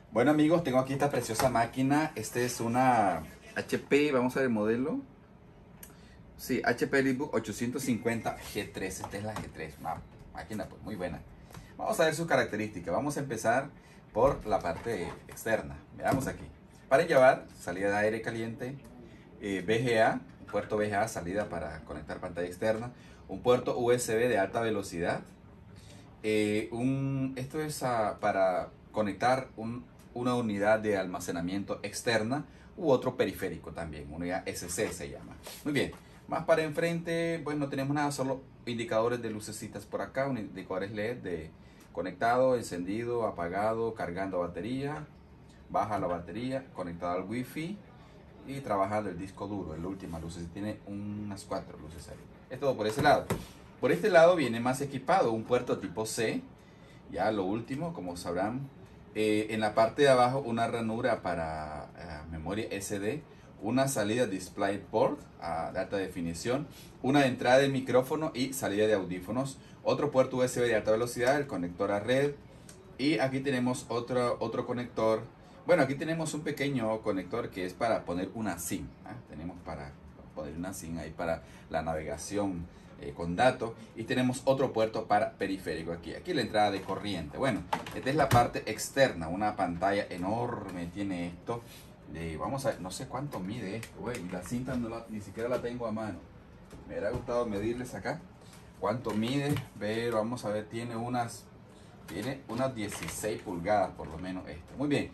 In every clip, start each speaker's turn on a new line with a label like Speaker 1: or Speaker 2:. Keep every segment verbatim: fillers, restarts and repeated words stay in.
Speaker 1: Bueno amigos, tengo aquí esta preciosa máquina. Esta es una H P, vamos a ver el modelo. Sí, H P EliteBook ochocientos cincuenta G tres. Esta es la G tres, una máquina pues muy buena. Vamos a ver sus características. Vamos a empezar por la parte externa. Veamos aquí. Para llevar salida de aire caliente, eh, V G A, un puerto V G A, salida para conectar pantalla externa, un puerto U S B de alta velocidad. Eh, un, esto es uh, para conectar un, una unidad de almacenamiento externa u otro periférico también, unidad S C se llama. Muy bien, más para enfrente, pues no tenemos nada, solo indicadores de lucecitas por acá, un indicadores L E D de conectado, encendido, apagado, cargando batería, baja la batería, conectado al Wi-Fi y trabajando el disco duro, el última luces, tiene unas cuatro luces ahí. Es todo por ese lado. Por este lado viene más equipado, un puerto tipo C, ya lo último, como sabrán. Eh, en la parte de abajo una ranura para uh, memoria S D, una salida DisplayPort uh, de alta definición, una entrada de micrófono y salida de audífonos, otro puerto U S B de alta velocidad, el conector a red, y aquí tenemos otro, otro conector. Bueno, aquí tenemos un pequeño conector que es para poner una SIM, ¿eh? Tenemos para poner una SIM ahí para la navegación Eh, con datos, y tenemos otro puerto para periférico aquí, aquí la entrada de corriente. Bueno, esta es la parte externa, una pantalla enorme tiene esto. Eh, vamos a ver, no sé cuánto mide esto, güey, la cinta no la, ni siquiera la tengo a mano. Me hubiera gustado medirles acá cuánto mide, pero vamos a ver, tiene unas tiene unas dieciséis pulgadas por lo menos esto. Muy bien,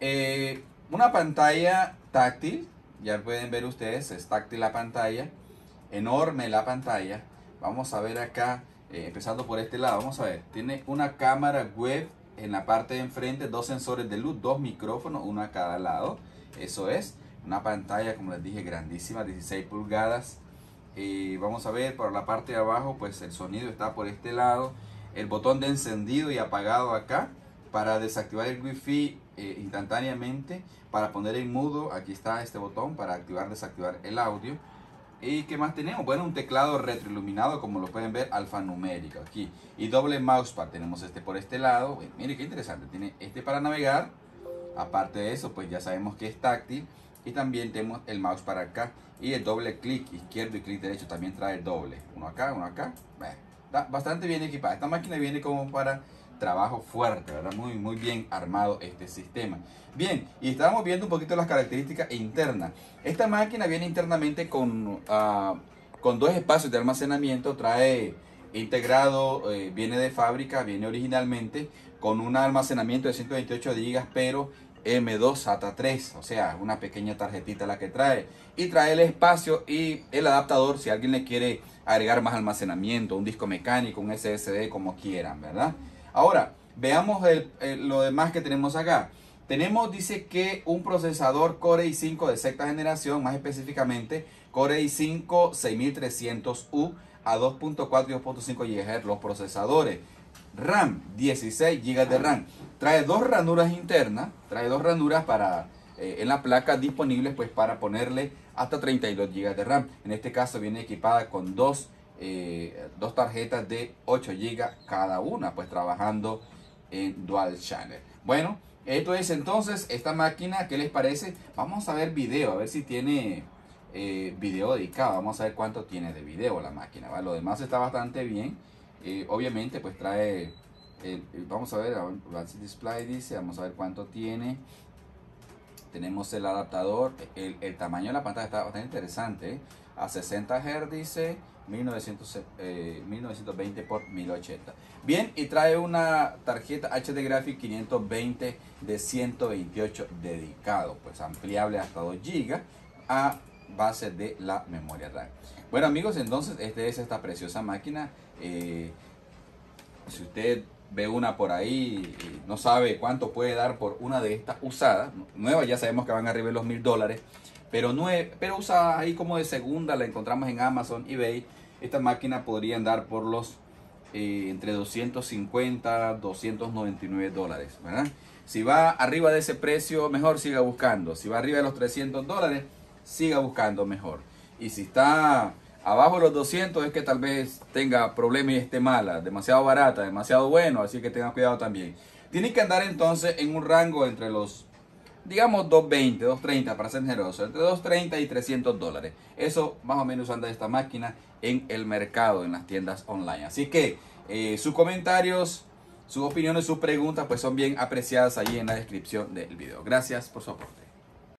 Speaker 1: eh, una pantalla táctil, ya pueden ver ustedes, es táctil la pantalla, enorme la pantalla. Vamos a ver acá, eh, empezando por este lado, vamos a ver, tiene una cámara web en la parte de enfrente, dos sensores de luz, dos micrófonos, uno a cada lado. Eso es, una pantalla, como les dije, grandísima, dieciséis pulgadas. Eh, vamos a ver por la parte de abajo, pues el sonido está por este lado. El botón de encendido y apagado acá, para desactivar el Wi-Fi eh, instantáneamente, para poner en mudo, aquí está este botón, para activar, desactivar el audio. ¿Y qué más tenemos? Bueno, un teclado retroiluminado, como lo pueden ver, alfanumérico aquí. Y doble mousepad, tenemos este por este lado. Bueno, mire qué interesante, tiene este para navegar. Aparte de eso, pues ya sabemos que es táctil. Y también tenemos el mouse para acá. Y el doble clic izquierdo y clic derecho también trae el doble. Uno acá, uno acá. Bueno, está bastante bien equipada. Esta máquina viene como para trabajo fuerte, ¿verdad? Muy, muy bien armado este sistema. Bien, y estábamos viendo un poquito las características internas. Esta máquina viene internamente con, uh, con dos espacios de almacenamiento. Trae integrado, eh, viene de fábrica, viene originalmente con un almacenamiento de ciento veintiocho gigas, pero M dos SATA tres, o sea, una pequeña tarjetita la que trae. Y trae el espacio y el adaptador si alguien le quiere agregar más almacenamiento, un disco mecánico, un S S D, como quieran, ¿verdad? Ahora, veamos el, el, lo demás que tenemos acá. Tenemos, dice que un procesador Core i cinco de sexta generación, más específicamente Core i cinco seis mil trescientos U a dos punto cuatro y dos punto cinco gigahercios los procesadores. RAM, dieciséis gigas de RAM. Trae dos ranuras internas, trae dos ranuras para, eh, en la placa disponibles pues para ponerle hasta treinta y dos gigas de RAM. En este caso viene equipada con dos Eh, dos tarjetas de ocho gigas cada una, pues trabajando en dual channel. Bueno, esto es entonces esta máquina. ¿Qué les parece? Vamos a ver video, a ver si tiene eh, video dedicado. Vamos a ver cuánto tiene de video la máquina, ¿vale? Lo demás está bastante bien. Eh, obviamente pues trae el, el, vamos a ver, Advanced Display dice, vamos a ver cuánto tiene. Tenemos el adaptador, el, el tamaño de la pantalla está bastante interesante, ¿eh? A sesenta hercios dice, mil novecientos, eh, mil novecientos veinte por mil ochenta. Bien, y trae una tarjeta H D Graphics quinientos veinte de ciento veintiocho dedicado, pues ampliable hasta dos gigas a base de la memoria RAM. Bueno amigos, entonces esta es esta preciosa máquina. Eh, si usted ve una por ahí y no sabe cuánto puede dar por una de estas usadas, nuevas ya sabemos que van arriba de los mil dólares, pero, nueve, pero usada ahí como de segunda, la encontramos en Amazon, eBay. Esta máquina podría andar por los eh, entre doscientos cincuenta, doscientos noventa y nueve dólares, ¿verdad? Si va arriba de ese precio, mejor siga buscando. Si va arriba de los trescientos dólares, siga buscando mejor. Y si está abajo de los doscientos, es que tal vez tenga problemas y esté mala, demasiado barata, demasiado bueno, así que tenga cuidado también. Tiene que andar entonces en un rango entre los, digamos, doscientos veinte, doscientos treinta para ser generoso, entre doscientos treinta y trescientos dólares. Eso más o menos anda esta máquina en el mercado, en las tiendas online. Así que eh, sus comentarios, sus opiniones, sus preguntas, pues son bien apreciadas ahí en la descripción del video. Gracias por su aporte.